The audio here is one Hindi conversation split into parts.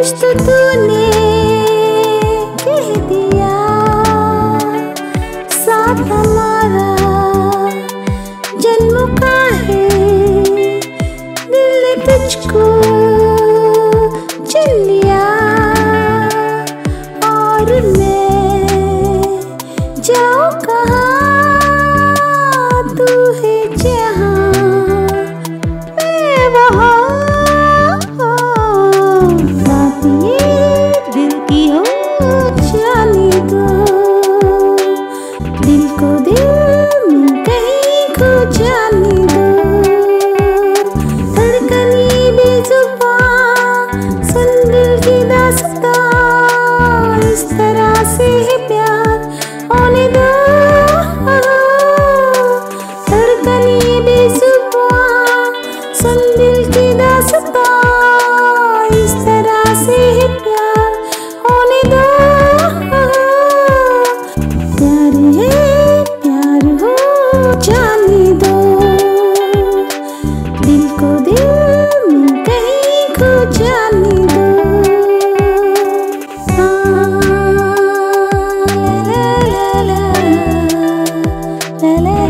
कुछ तो तूने कह दिया, साथ हमारा जन्म का है, दिल ने तुझको चुन लिया और मैं जाऊँ कहाँ, तू है जहाँ मैं वहाँ। बात ये दिल की हो जाने दो, दिल को दिल में कहीं खो जाने दो। धड़कन ये बेजुबान सुन दिल की दास्तां, इस तरह से है प्यार होने दो। धड़कन ये बेजुबान सुन दिल की दास्तां, इस तरह से है प्यार होने दो। प्यार है प्यार हो जाने दो, दिल को दिल में कहीं खो जाने दो। ला ला ला ला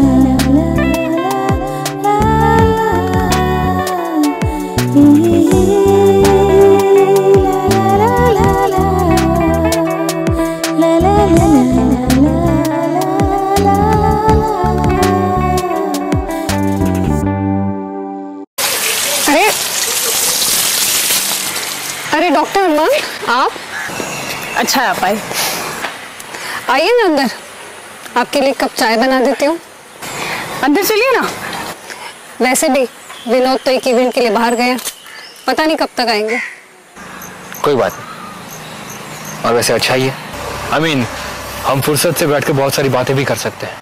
अरे डॉक्टर अम्मा, आप? अच्छा आप आए, आइए ना अंदर, आपके लिए कप चाय बना देती हूँ। अंदर चलिए ना। वैसे भी विनोद तो एक इवेंट के लिए बाहर गए, पता नहीं कब तक आएंगे। कोई बात नहीं, और वैसे अच्छा ही है। I mean, हम फुर्सत से बैठ के बहुत सारी बातें भी कर सकते हैं।